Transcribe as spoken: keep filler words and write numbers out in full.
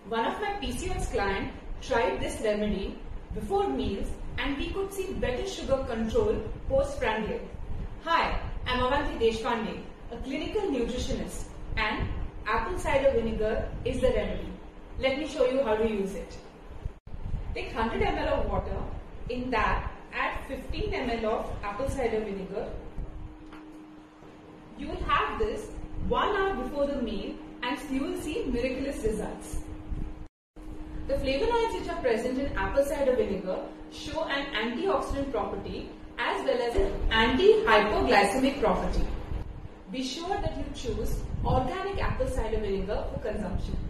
One of my P C O S clients tried this remedy before meals and we could see better sugar control post-prandial. Hi, I'm Avanti Deshpande, a clinical nutritionist, and apple cider vinegar is the remedy. Let me show you how to use it. Take one hundred milliliters of water. In that, add fifteen milliliters of apple cider vinegar. You will have this one hour before the meal and you will see miraculous results. The flavonoids which are present in apple cider vinegar show an antioxidant property as well as an anti-hypoglycemic property. Be sure that you choose organic apple cider vinegar for consumption.